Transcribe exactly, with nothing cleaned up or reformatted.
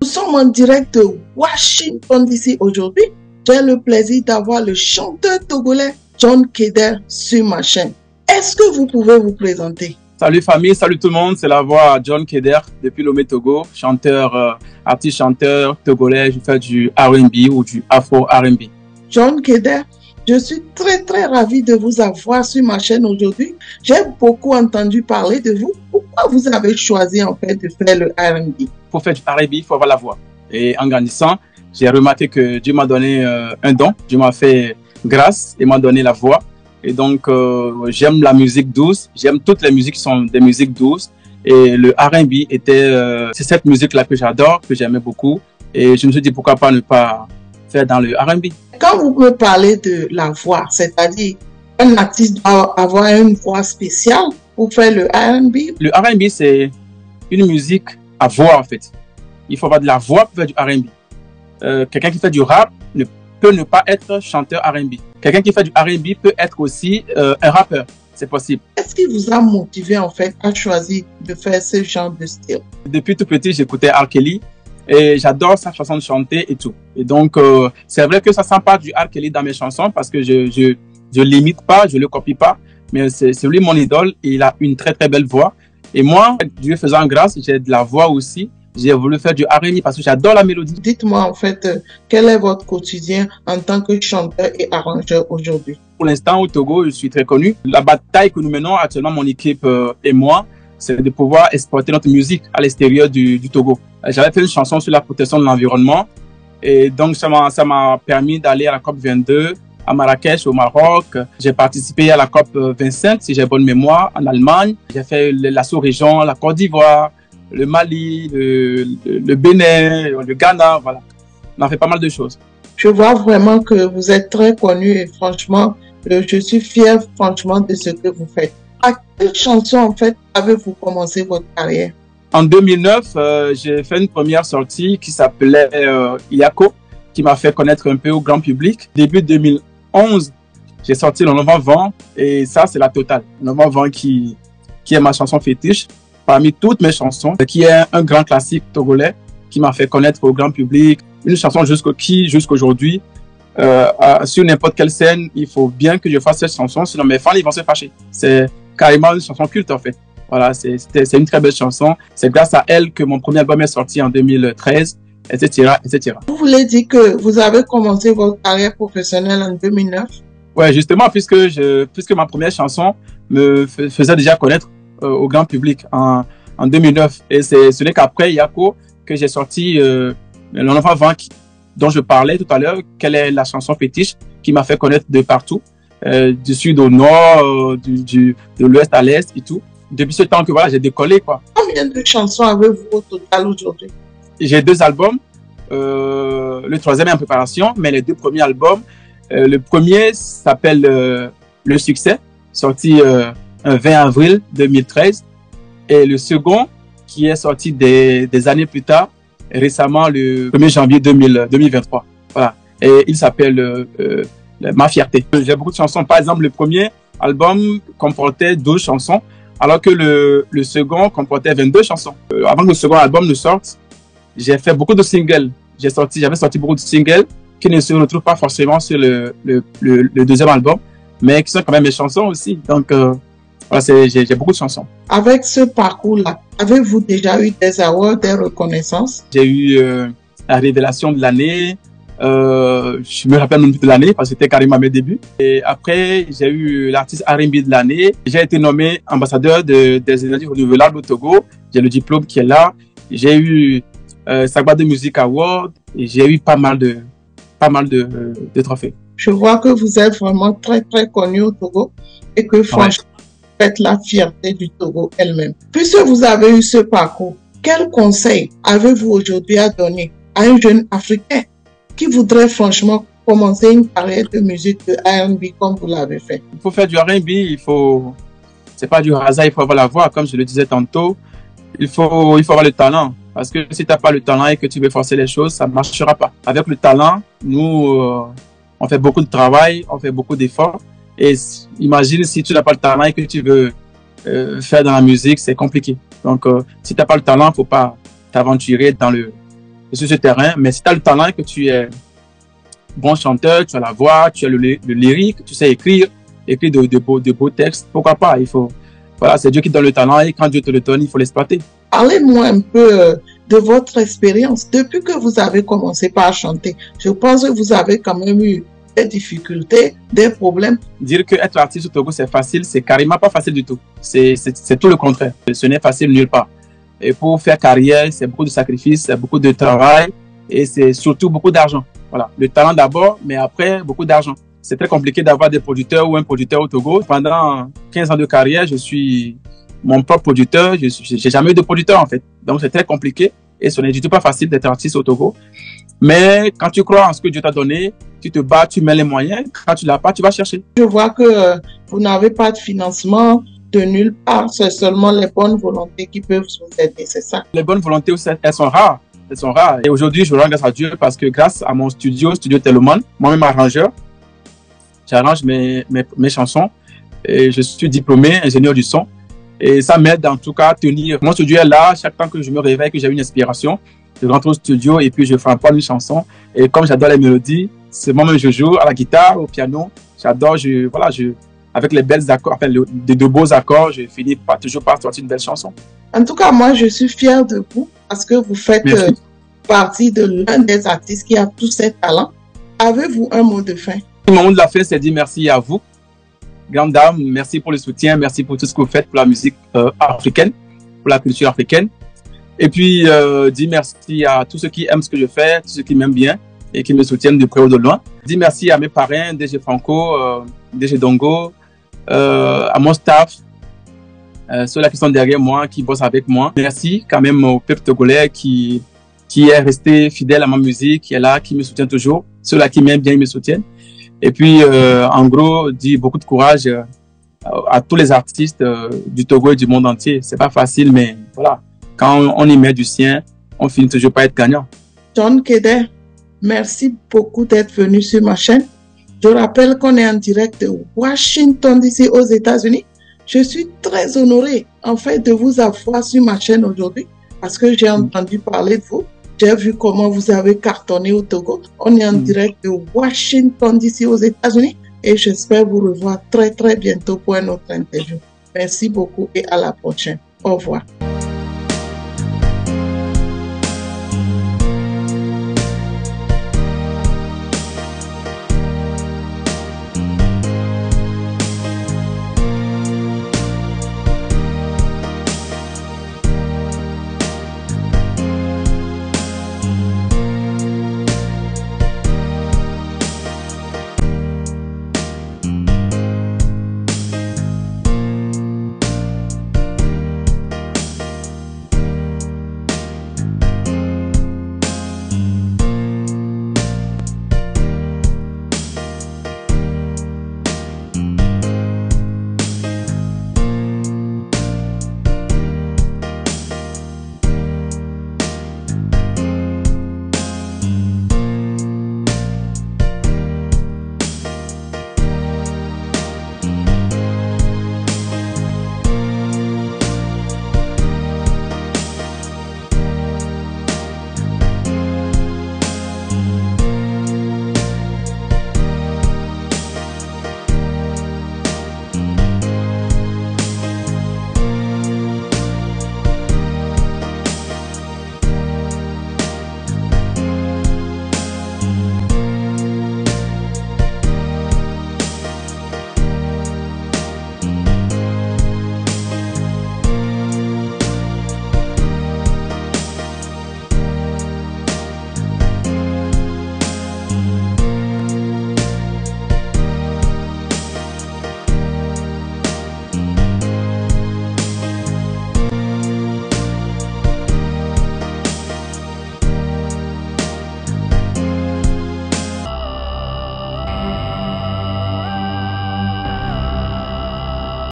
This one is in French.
sommes en direct de Washington D C aujourd'hui. J'ai le plaisir d'avoir le chanteur togolais John Keder sur ma chaîne. Est-ce que vous pouvez vous présenter? Salut famille, salut tout le monde, c'est la voix John Keder depuis Lomé Togo, chanteur, euh, artiste chanteur togolais, je fais du R and B ou du Afro R and B. John Keder, je suis très très ravi de vous avoir sur ma chaîne aujourd'hui. J'ai beaucoup entendu parler de vous. Pourquoi vous avez choisi en fait de faire le R and B? Pour faire du R and B, il faut avoir la voix. Et en grandissant, j'ai remarqué que Dieu m'a donné euh, un don, Dieu m'a fait grâce et m'a donné la voix. Et donc, euh, j'aime la musique douce, j'aime toutes les musiques qui sont des musiques douces. Et le R and B était, euh, c'est cette musique-là que j'adore, que j'aimais beaucoup. Et je me suis dit, pourquoi pas ne pas faire dans le R and B. Quand vous me parlez de la voix, c'est-à-dire un artiste doit avoir une voix spéciale pour faire le R and B? Le R and B, c'est une musique à voix, en fait. Il faut avoir de la voix pour faire du R and B. Euh, quelqu'un qui fait du rap ne peut ne pas être chanteur R and B. Quelqu'un qui fait du R and B peut être aussi euh, un rappeur. C'est possible. Qu'est-ce qui vous a motivé en fait à choisir de faire ce genre de style? Depuis tout petit, j'écoutais R. Kelly et j'adore sa façon de chanter et tout. Et donc, euh, c'est vrai que ça sent pas du R. Kelly dans mes chansons parce que je je je l'imite pas, je le copie pas. Mais c'est lui mon idole et il a une très très belle voix. Et moi, Dieu faisant grâce, j'ai de la voix aussi. J'ai voulu faire du R and B parce que j'adore la mélodie. Dites-moi en fait, euh, quel est votre quotidien en tant que chanteur et arrangeur aujourd'hui? Pour l'instant, au Togo, je suis très connu. La bataille que nous menons actuellement, mon équipe euh, et moi, c'est de pouvoir exporter notre musique à l'extérieur du, du Togo. J'avais fait une chanson sur la protection de l'environnement et donc ça m'a ça m'a permis d'aller à la COP vingt-deux à Marrakech, au Maroc. J'ai participé à la COP vingt-cinq, si j'ai bonne mémoire, en Allemagne. J'ai fait la sous-région, la Côte d'Ivoire, le Mali, le, le, le Bénin, le Ghana, voilà. On a fait pas mal de choses. Je vois vraiment que vous êtes très connu et franchement, euh, je suis fier franchement de ce que vous faites. À quelle chanson en fait avez-vous commencé votre carrière? En deux mille neuf, euh, j'ai fait une première sortie qui s'appelait euh, Iako, qui m'a fait connaître un peu au grand public. Début deux mille onze, j'ai sorti Le Nouveau Vent et ça c'est la totale. Le Nouveau Vent qui, qui est ma chanson fétiche parmi toutes mes chansons, qui est un grand classique togolais qui m'a fait connaître au grand public. Une chanson jusqu'au qui, jusqu'aujourd'hui, euh, sur n'importe quelle scène, il faut bien que je fasse cette chanson, sinon mes fans ils vont se fâcher. C'est carrément une chanson culte en fait. Voilà, c'est une très belle chanson. C'est grâce à elle que mon premier album est sorti en deux mille treize, et cetera, et cetera. Vous voulez dire que vous avez commencé votre carrière professionnelle en deux mille neuf? Ouais, justement, puisque je, puisque ma première chanson me faisait déjà connaître euh, au grand public en, en deux mille neuf. Et c'est ce n'est qu'après Yako que j'ai sorti euh, Le Nouveau Vent dont je parlais tout à l'heure, quelle est la chanson fétiche qui m'a fait connaître de partout, euh, du sud au nord, euh, du, du, de l'ouest à l'est et tout. Depuis ce temps que voilà, j'ai décollé, quoi. Combien de chansons avez-vous au total aujourd'hui? J'ai deux albums, euh, le troisième est en préparation, mais les deux premiers albums, euh, le premier s'appelle euh, Le Succès, sorti euh, un vingt avril deux mille treize, et le second, qui est sorti des, des années plus tard, récemment le premier janvier deux mille vingt-trois. Voilà. Et il s'appelle euh, euh, Ma Fierté. J'ai beaucoup de chansons. Par exemple, le premier album comportait douze chansons, alors que le, le second comportait vingt-deux chansons. Euh, avant que le second album ne sorte, j'ai fait beaucoup de singles. J'ai sorti, j'avais sorti beaucoup de singles qui ne se retrouvent pas forcément sur le, le, le, le deuxième album, mais qui sont quand même mes chansons aussi. Donc, euh, voilà, j'ai beaucoup de chansons. Avec ce parcours-là, avez-vous déjà eu des awards, des reconnaissances? J'ai eu euh, la révélation de l'année. Euh, je me rappelle même plus de l'année parce que c'était carrément mes débuts. Et après, j'ai eu l'artiste R and B de l'année. J'ai été nommé ambassadeur de, des énergies renouvelables au Togo. J'ai le diplôme qui est là. J'ai eu euh, Sagba de Music Award et j'ai eu pas mal de, pas mal de, euh, de trophées. Je vois que vous êtes vraiment très très connu au Togo et que franchement, ouais, vous êtes la fierté du Togo elle-même. Puisque vous avez eu ce parcours, quel conseil avez-vous aujourd'hui à donner à un jeune Africain qui voudrait franchement commencer une carrière de musique de R and B comme vous l'avez fait? Pour faire du R and B, il faut, c'est pas du hasard, il faut avoir la voix, comme je le disais tantôt. Il faut, il faut avoir le talent. Parce que si tu n'as pas le talent et que tu veux forcer les choses, ça ne marchera pas. Avec le talent, nous, euh, on fait beaucoup de travail, on fait beaucoup d'efforts. Et imagine si tu n'as pas le talent et que tu veux euh, faire dans la musique, c'est compliqué. Donc, euh, si tu n'as pas le talent, il ne faut pas t'aventurer dans le sur ce terrain. Mais si tu as le talent, que tu es bon chanteur, tu as la voix, tu as le, le lyrique, tu sais écrire, écrire de, de, beaux, de beaux textes, pourquoi pas? Il faut, voilà, c'est Dieu qui donne le talent et quand Dieu te le donne, il faut l'exploiter. Parlez-moi un peu euh, de votre expérience. Depuis que vous avez commencé par chanter, je pense que vous avez quand même eu des difficultés, des problèmes. Dire que être artiste au Togo, c'est facile, c'est carrément pas facile du tout. C'est tout le contraire. Ce n'est facile nulle part. Et pour faire carrière, c'est beaucoup de sacrifices, c'est beaucoup de travail et c'est surtout beaucoup d'argent. Voilà, le talent d'abord, mais après, beaucoup d'argent. C'est très compliqué d'avoir des producteurs ou un producteur au Togo. Pendant quinze ans de carrière, je suis mon propre producteur. Je n'ai jamais eu de producteur, en fait. Donc, c'est très compliqué et ce n'est du tout pas facile d'être artiste au Togo. Mais quand tu crois en ce que Dieu t'a donné, tu te bats, tu mets les moyens. Quand tu l'as pas, tu vas chercher. Je vois que euh, vous n'avez pas de financement de nulle part. C'est seulement les bonnes volontés qui peuvent vous aider, c'est ça? Les bonnes volontés, elles sont rares. Elles sont rares. Et aujourd'hui, je rends grâce à Dieu parce que grâce à mon studio, Studio Telemann, moi-même arrangeur, j'arrange mes, mes, mes chansons et je suis diplômé ingénieur du son. Et ça m'aide en tout cas à tenir. Mon studio est là, chaque temps que je me réveille, que j'ai une inspiration, je rentre au studio et puis je fais un peu une chanson. Et comme j'adore les mélodies, c'est moi-même je joue à la guitare, au piano. J'adore, je, voilà, je, avec les belles accords, enfin, le, de, de beaux accords, je finis par, toujours par sortir une belle chanson. En tout cas, moi, je suis fière de vous parce que vous faites euh, partie de l'un des artistes qui a tous ces talents. Avez-vous un mot de fin? Le mot de la fin, c'est dire merci à vous, grande dame. Merci pour le soutien, merci pour tout ce que vous faites pour la musique euh, africaine, pour la culture africaine. Et puis, euh, dire merci à tous ceux qui aiment ce que je fais, tous ceux qui m'aiment bien et qui me soutiennent de près ou de loin. Dire merci à mes parrains, D G Franco, euh, D G Dongo, euh, à mon staff, euh, ceux-là qui sont derrière moi, qui bossent avec moi. Merci quand même au peuple togolais qui, qui est resté fidèle à ma musique, qui est là, qui me soutient toujours. Ceux-là qui m'aiment bien, ils me soutiennent. Et puis, euh, en gros, dire beaucoup de courage euh, à, à tous les artistes euh, du Togo et du monde entier. C'est pas facile, mais voilà. Quand on, on y met du sien, on finit toujours par être gagnant. John Keder, merci beaucoup d'être venu sur ma chaîne. Je rappelle qu'on est en direct de Washington D C aux États-Unis. Je suis très honorée en fait de vous avoir sur ma chaîne aujourd'hui parce que j'ai entendu parler de vous. J'ai vu comment vous avez cartonné au Togo. On est en mmh. direct de Washington D C aux États-Unis et j'espère vous revoir très très bientôt pour une autre interview. Merci beaucoup et à la prochaine. Au revoir.